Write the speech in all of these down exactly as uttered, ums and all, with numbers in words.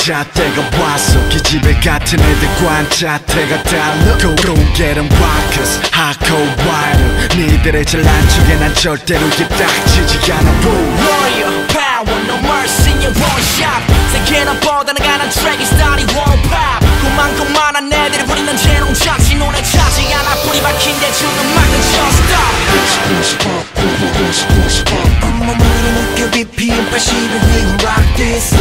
잣대가 왔어 기집애 같은 애들 관자태가 달라 고롱게는 rockers hardcore wild 니들의 잘난 척에 난 절대로 입닥치지 않아 Warrior power no mercy in one shot 세계나보다 나가 난 트랙이 스타일이 one pop 고만고만한 애들이 부리는 재롱차지 노래 차지 않아 뿌리 박힌 대충 음악은 just stop 온몸으로 느껴 비피엔 팔십의 rhythm rock this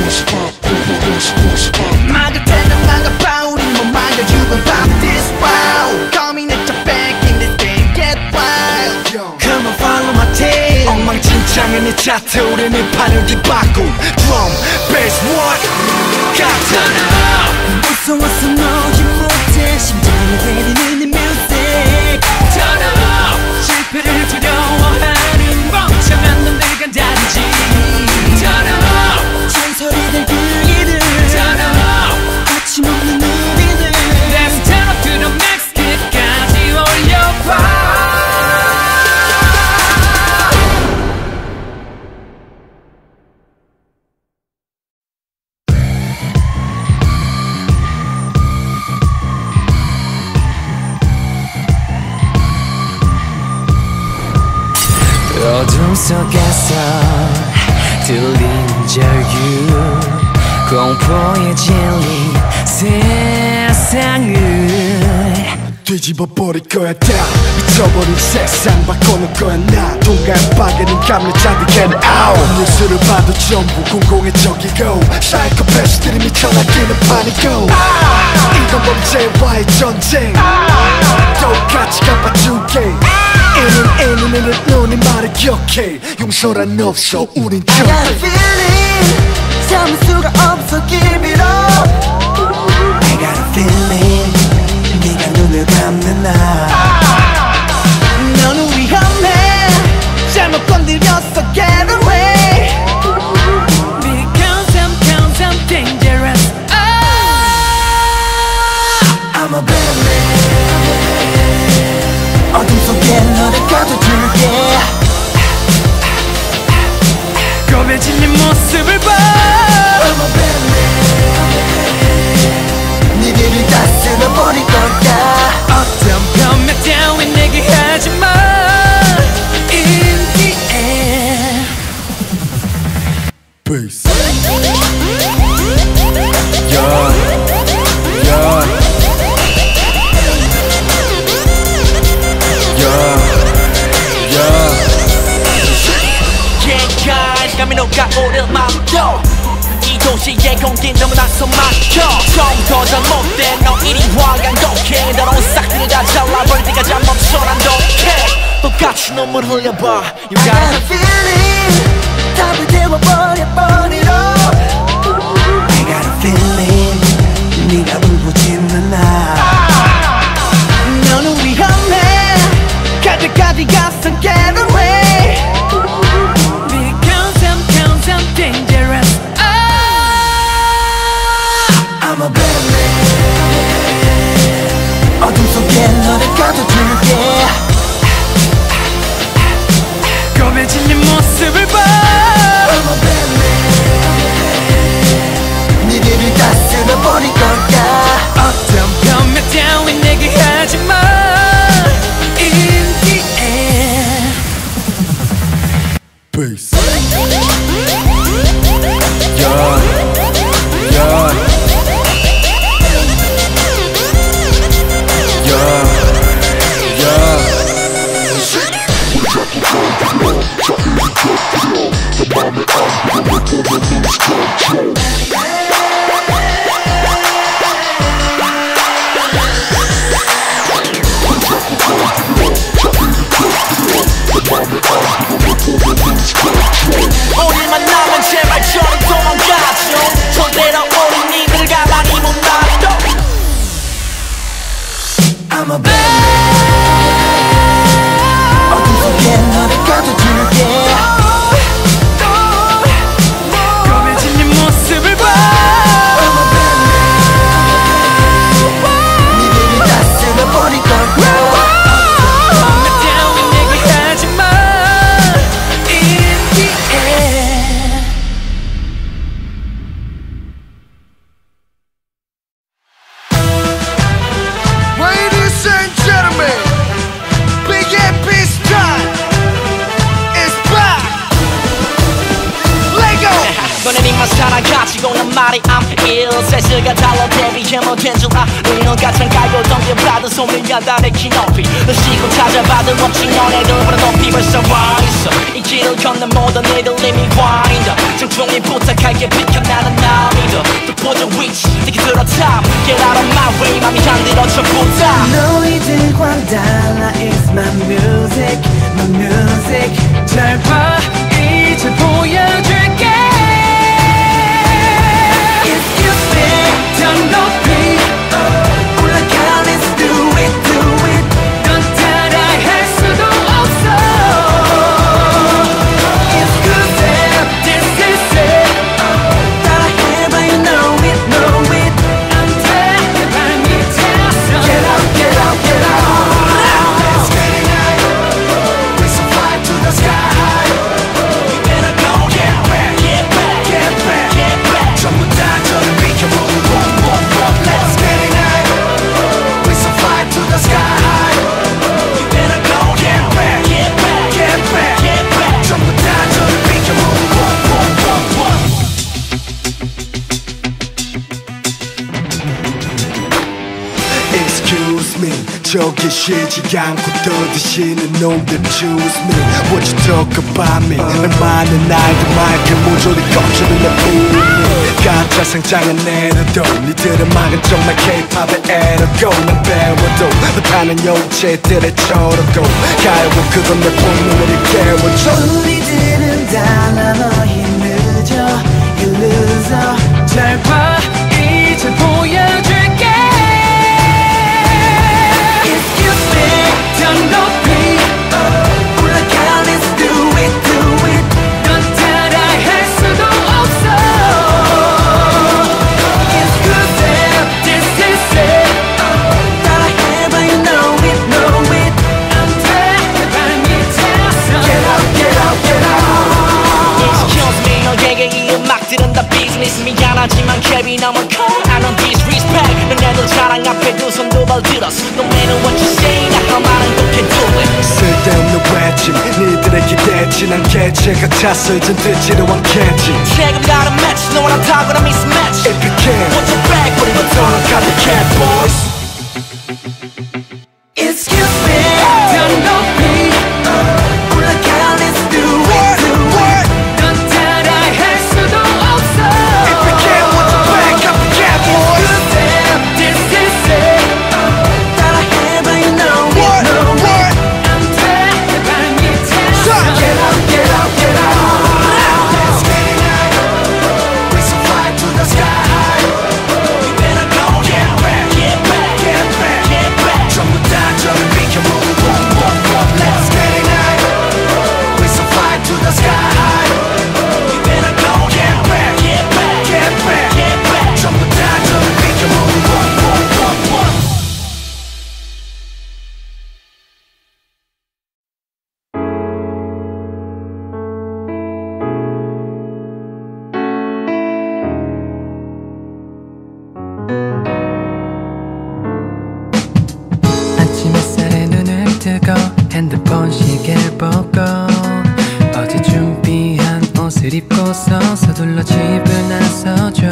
막을 때는 막아봐 우린 못 막아주고 pop this wow coming at the back in this game get wild come on follow my tail 엉망진창은 이 차트 우린 이 판을 뒤바꿔 drum bass what 같아 무서워서 너지 못해 심장을 때리는 이 music turn up 실패를 두려워하는 멍청한 놈들과 다르지 turn up 잔소리들 그이들 turn up 거침없는 우리들 Let's turn up to the max 끝까지 올려봐 어둠 속에서 들린 절규 공포에 질린 세상을 뒤집어 버릴 거야 다 미쳐버린 세상 바꿔놓을 거야 나 동간 빠개는 감을 잔뜩 get out 뉴스를 봐도 전부 공공의적이고 사이코패스들이 미쳐나기는 파니고 이건 범죄와의 전쟁 똑같이 갚아줄게 애는 애는 애는 너네 말을 기억해 용서란 없어 우린 I got a feeling 참을 수가 없어 give it up I got a feeling 네가 눈을 감는 날 너는 위험해 잘못 건드렸어 get away Because I'm, because I'm dangerous oh. I'm a bad man 어둠 속에 너를 가둬줄게 겁해진 네 모습을 봐 I'm a bad man 니들을 다 쓸어버릴 거야 어떤 변명 따윈 내게 하지마 In the end Peace Yeah Yeah 감이 녹아오를 맘도 이 도시의 공기 너무나서 막혀 처음부터 잘못된 너 이리 와 양독해 너로 싹들이 다 잘라버릴 때까지 안 멈춰 난 독해 똑같이 눈물 흘려봐 You got a feeling 답을 태워버려 버리러 I got a feeling 네가 울부짖는 날 너는 위험해 가득가득 가서 get away dangerous oh. I'm a bad man 어둠 속에 너를 가둬줄게 겁해진 네 모습을 봐 I'm a bad man 니들을 다 쓸어버릴 거야 어떤 변명 따윈 내게 하지마 In the end Peace Yeah, yeah, yeah, yeah. 오늘 만나 가지고 난 말이 I'm ill 세수가 달라 데뷔해 못한 줄 아는 가장 깔고 덤벼봐도 손을 연다 내 키높이 너 쉬고 찾아봐도 없지 너네들보다 높이 벌써 와 있어 이 길을 걷는 모든 애들 이미 와 있다 정중히 부탁할게 비켜나는 나 믿어 또 보정 위치 특히 들어 top Get out of my way 맘이 잠들어져 부탁 너희들과 달라 It's my music, my music 잘 봐 이제 보여줄게 Excuse me, 더 높이 올라가 Let's do it, do it 넌 따라할 수도 없어 Excuse me, this is it 따라해봐 you know it, know it 안 돼, 내 발 밑에서 Get out, get out, get out Let's get it high We so fly to the sky You better go get back, get back, get back, get back 전부 다 저를 비켜보고 boom, boom, boom Let's get it high We so fly to the sky You better go get back, get back, get back, get back 전부 다 저를 비켜보고 boom, boom, boom, boom Excuse me 저기 쉬지 않고 떠드시는 놈들 Choose me What you talk about me 날 많은 아이들 마이크 모조리 꺾이는 내 뿐이 가짜 상장은 내려도 니들은 막은 정말 K-팝의 에러고 난 배워도 못하는 영체들의 저러고 가요고 그건 내 본능을 깨워줘 우리들은 달라 너희 늦어 You loser 잘 봐 이제 보여줄게 더 높이 올라가 Let's do it, do it 넌 따라할 수도 없어 Excuse me, this is it 따라해봐 you know it, know it 안 돼, 내 발 밑에서 Get out, get out, get out Excuse me, 너에게 이 음악들은 다 비즈니스 미안하지만 캡이 너무 커 I don't disrespect 너네들 자랑 앞에 두 손 두 발 들었어 No matter what you say 나 할 말은 꼭 해둘래 쓸데없는 외침 니들의 기대치 난 개체 같아서 이젠 듣지도 않겠지 책임 다른 매치 너랑 타고난 mismatch If you can What's your back 우리만 더는 copycat boys Excuse me 더 높이 올라가 Let's do it, do it 넌 따라할 수도 없어 If you can What's your back copycat boys This is it 따라해봐 you know it, know it 안 돼, 내 발 밑에서 Get out, get out, get out Let's get it high We so fly to the sky You better go get back, get back, get back, get back 전부 다 저를 비켜보고 boom, boom, boom Let's get it high We so fly to the sky You better go get back, get back, get back, get back 전부 다 저를 비켜보고 boom, boom, boom, boom 아침 햇살에 눈을 뜨고 핸드폰 시계를 보고 어제 준비한 옷을 입고서 서둘러 집을 나서죠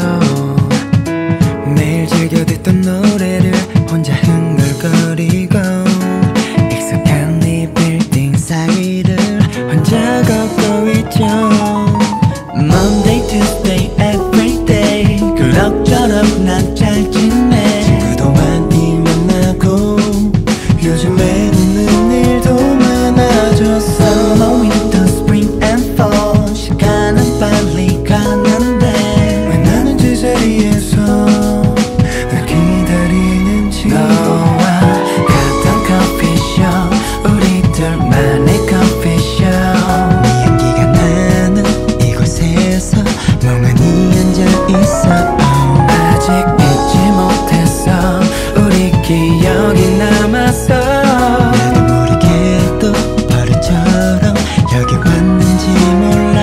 매일 즐겨 듣던 노래를 혼자 흥얼거리고 익숙한 이 빌딩 사이를 혼자 걷고 있죠 Monday, Tuesday, every day 그럭저럭 난 잘 지내 친구도 많이 만나고 요즘에 웃는 일도 많아졌어 Summer, winter, spring and fall 시간은 빨리 가는데 왜 나는 제자리에서 널 기다리는지 너와 갔던 커피숍 우리들만의 커피숍 네 향기가 나는 이곳에서 멍하니 앉아있어 아직 잊지 못했어 우리 기억이 남았어 나도 모르게 또 버릇처럼 여기 왔는지 몰라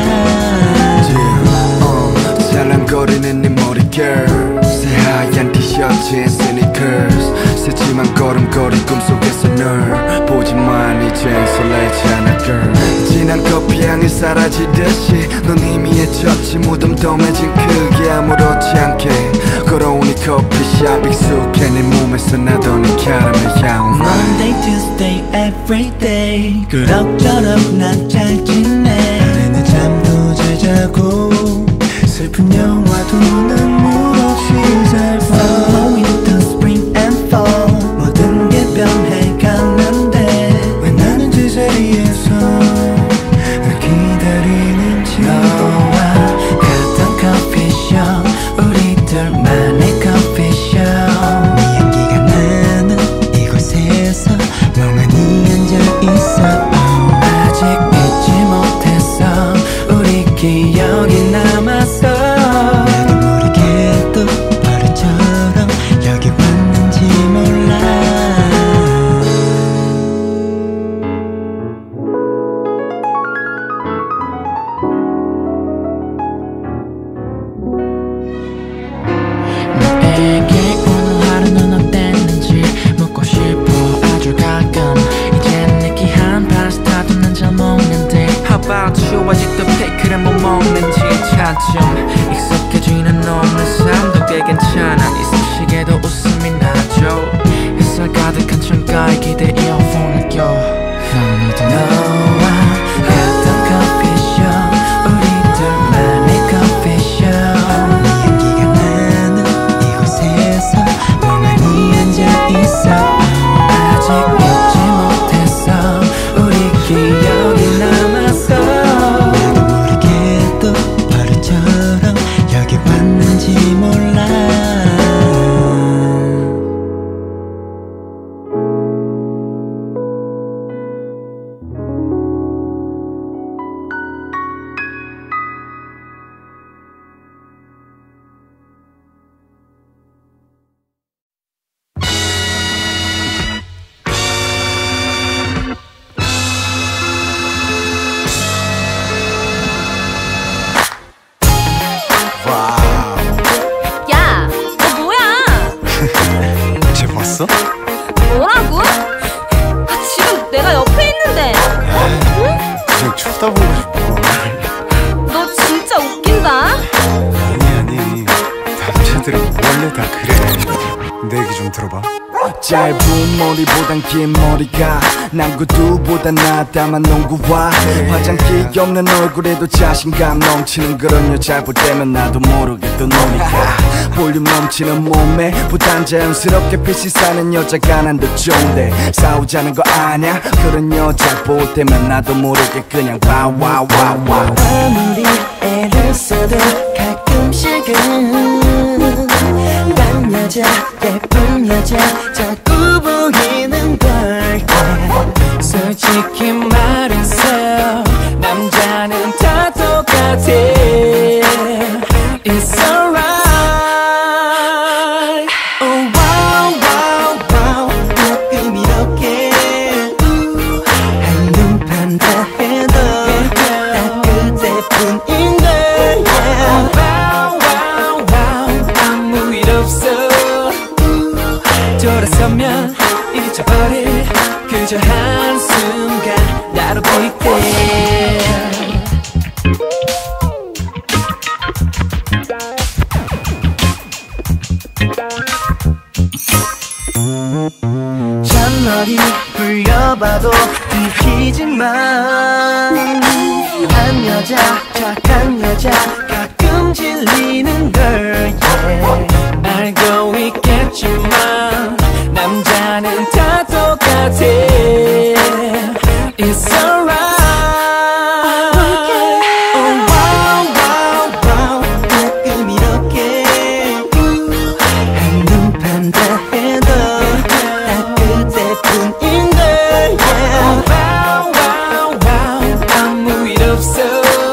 yeah. 살랑거리는 네 머리 girl 새하얀 티셔츠에 sneakers 새침한 걸음걸이 꿈속에서 널 보지만 이젠 설레지 않아 girl 진한 커피 향 향해 사라지듯이 넌 이미 해쳤지 무덤덤해진 크게 아무렇지 않게 걸어오니 커피숍 익숙해 내 몸에서 나던 이 캐러멜 향 Monday, Tuesday, everyday 그럭저럭 난 잘 지내 내내 잠도 잘 자고 슬픈 영화도 눈물 없이 잘 봐 Summer, winter, spring and fall 모든 게 변해가는데 왜 나는 제자리에서 널 기다리는지 너와 갔던 커피숍 우리들만의 커피숍 네 향기가 나는 이곳에서 멍하니 앉아있어 아직 잊지 못했어 우리 기억이 남았어 나도 모르게 또 버릇처럼 여기 왔는지 몰라 너에게 오늘 하루는 어땠는지 묻고 싶어 아주 가끔 이젠 느끼한 파스타도 난 잘 먹는데 How about you 아직도 페이크를 못 먹는지 차츰 익숙해지는 너의 삶도 꽤 괜찮아 네 솜씨에도 웃음이 나죠 햇살 가득한 창가에 기대 이어폰을 껴 오늘도 너와 갔던 커피숍 우리들만의 커피숍 네 향기가 나는 이곳에서 멍하니 앉아있어 아직 잊지 못했어 우리 기억이 남았어 나도 모르게 또 버릇처럼 여기 왔는지 몰라 야, 너 뭐야? 쟤 봤어? 뭐라고? 아, 지금 내가 옆에 있는데. 응? 그냥 쳐다보고 싶어 너 진짜 웃긴다. 아니 아니 남자들은 원래 다 그래 내 얘기 좀 들어봐 짧은 머리보단 긴 머리가 난 구두보다 낫다만 농구와 화장기 없는 얼굴에도 자신감 넘치는 그런 여자 볼 때면 나도 모르게 또 노니까 볼륨 넘치는 몸에 부단 자연스럽게 빛이 사는 여자가 난 더 좋은데 싸우자는 거 아냐 그런 여자 볼 때면 나도 모르게 그냥 와와와와 아무리 애를 써도 가끔씩은 난 여자 예쁜 여자 자꾸 보이는 걸 솔직히 말해서 남자는 다 똑같아 It's alright Oh wow wow wow 조금 이렇게 한눈판 다 해도 딱 그때뿐인걸 yeah. Wow wow wow 아무 일 없어 돌아서면 잊어버릴 그저 한순간 나로 보일 때 잔머리 굴려봐도 들키지만 한 여자 착한 여자 가끔 질리는 걸 yeah. 알고 있겠지만 남자는 다 똑같아 It's alright Oh wow wow wow 가끔 이렇게 한눈판 다 해도 딱 그때뿐인걸 yeah. Wow wow wow 아무 일 없어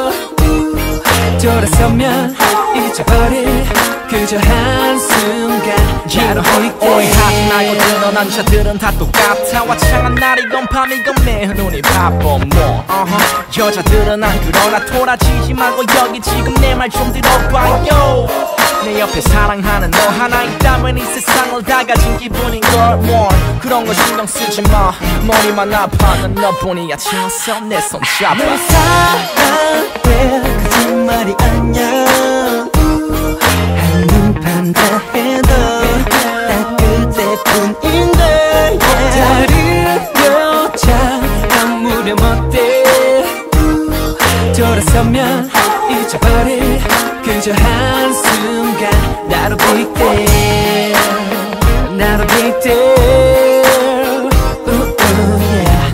돌아서면 잊어버릴 그저 한순간 나로 보일 때 오해하지 말고 들어 남자들은 다 똑같아 화창한 날이건 밤이건 매일 눈이 바빠 뭐 uh-huh. 여자들은 안 그러나 돌아지지 말고 여기 지금 내 말 좀 들어봐요 내 옆에 사랑하는 너 하나 있다면 이 세상을 다 가진 기분인걸. More 그런 거 신경 쓰지 마. 머리만 아파. 난 너뿐이야. 지어서 내 손 잡아. 널 사랑해 거짓말이 아니야. 한눈 판다 해도 딱 그때뿐인데 다른 여자 아무렴 어때. 돌아서면 잊어버릴 그저 한순간 나로 big deal 나로 big deal. Ooh, ooh, yeah.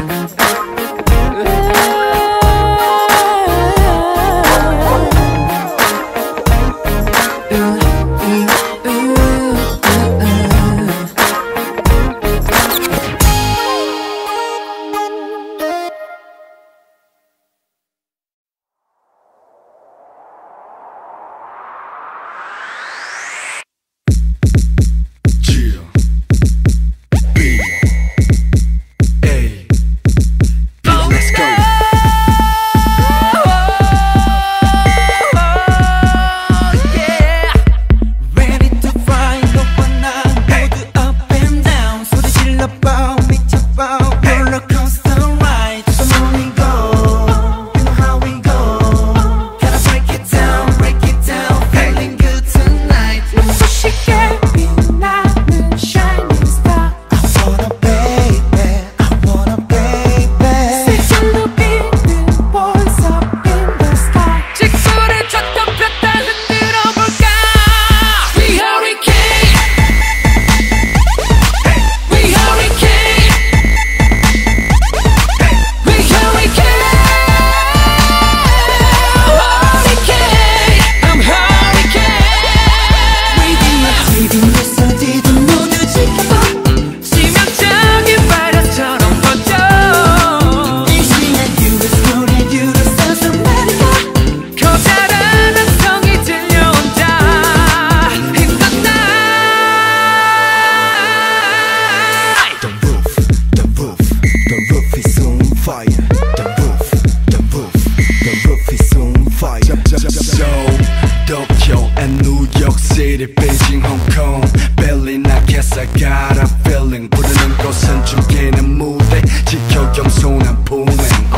Beijing, Hong Kong, Berlin, I guess I got a feeling. 부르는 곳은 죽이는 무대, 지켜 겸손한 품행.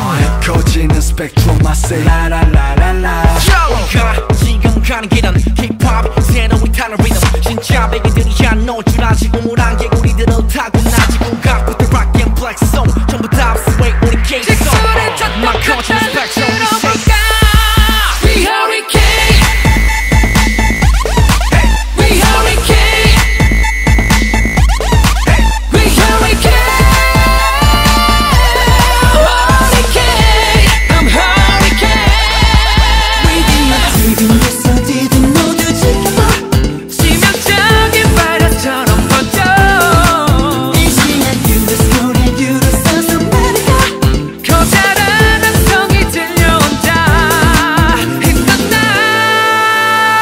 거지는 스펙트럼, I say la la la la la. 가 지금 가는 길은 힙합 새로운 타는 리듬. 진짜 베개들이 안 놓을 줄 아지. 우물한 개구리들을 타고나지. 국악부터 rock and black soul 전부 다 sway 우리 K-Soul. 막 거지는 스펙트럼, we say We hurricane.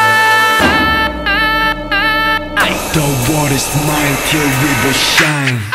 The world is mine till we will shine.